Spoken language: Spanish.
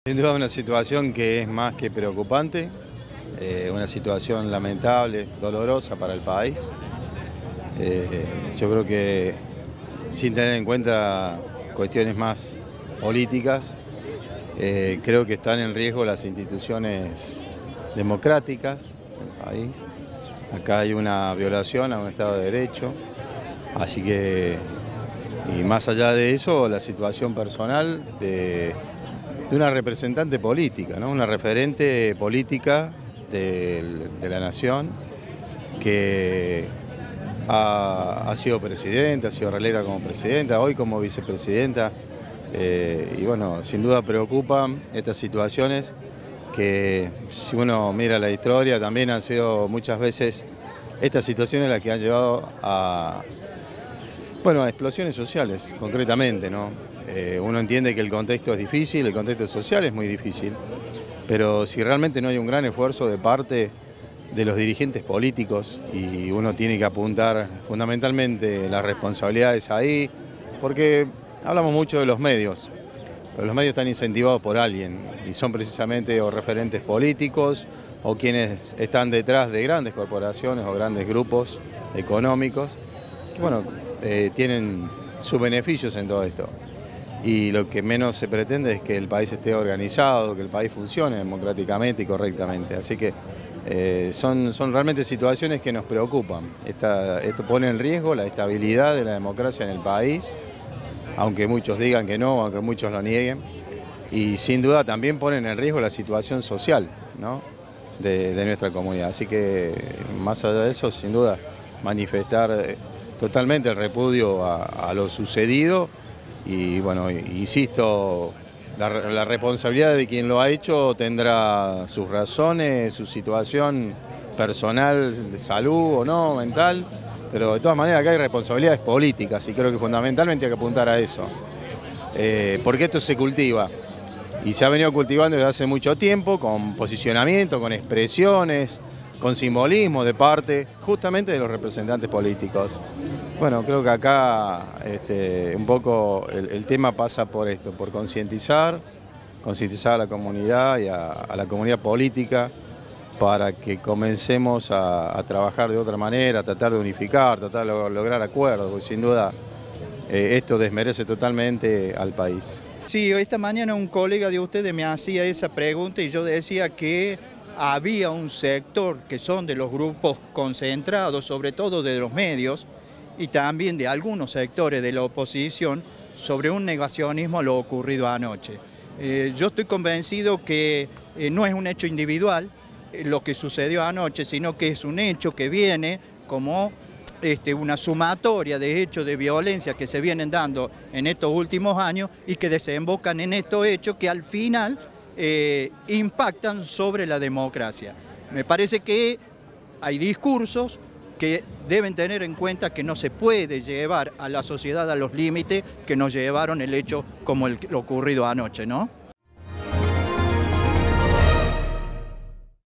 Sin duda una situación que es más que preocupante, una situación lamentable, dolorosa para el país. Yo creo que sin tener en cuenta cuestiones más políticas, creo que están en riesgo las instituciones democráticas del país. Acá hay una violación a un Estado de Derecho, así que, y más allá de eso, la situación personal de una representante política, ¿no? Una referente política de la nación que ha sido presidenta, ha sido reelecta como presidenta, hoy como vicepresidenta, y bueno, sin duda preocupan estas situaciones que, si uno mira la historia, también han sido muchas veces estas situaciones las que han llevado a, bueno, a explosiones sociales, concretamente, ¿no? Uno entiende que el contexto es difícil, el contexto social es muy difícil, pero si realmente no hay un gran esfuerzo de parte de los dirigentes políticos y uno tiene que apuntar fundamentalmente las responsabilidades ahí, porque hablamos mucho de los medios, pero los medios están incentivados por alguien y son precisamente o referentes políticos o quienes están detrás de grandes corporaciones o grandes grupos económicos que, bueno, tienen sus beneficios en todo esto. Y lo que menos se pretende es que el país esté organizado, que el país funcione democráticamente y correctamente. Así que son realmente situaciones que nos preocupan. Esto pone en riesgo la estabilidad de la democracia en el país, aunque muchos digan que no, aunque muchos lo nieguen. Y sin duda también ponen en riesgo la situación social, ¿no? de nuestra comunidad. Así que más allá de eso, sin duda, manifestar totalmente el repudio a lo sucedido. Y bueno, insisto, la responsabilidad de quien lo ha hecho tendrá sus razones, su situación personal de salud o no, mental, pero de todas maneras acá hay responsabilidades políticas y creo que fundamentalmente hay que apuntar a eso. Porque esto se cultiva y se ha venido cultivando desde hace mucho tiempo con posicionamiento, con expresiones, con simbolismo de parte justamente de los representantes políticos. Bueno, creo que acá un poco el tema pasa por esto, por concientizar a la comunidad y a la comunidad política para que comencemos a trabajar de otra manera, a tratar de unificar, tratar de lograr acuerdos, porque sin duda esto desmerece totalmente al país. Sí, esta mañana un colega de ustedes me hacía esa pregunta y yo decía que había un sector que son de los grupos concentrados, sobre todo de los medios, y también de algunos sectores de la oposición, sobre un negacionismo a lo ocurrido anoche. Yo estoy convencido que no es un hecho individual lo que sucedió anoche, sino que es un hecho que viene como una sumatoria de hechos de violencia que se vienen dando en estos últimos años y que desembocan en estos hechos que al final impactan sobre la democracia. Me parece que hay discursos que deben tener en cuenta que no se puede llevar a la sociedad a los límites que nos llevaron el hecho como lo ocurrido anoche, ¿no?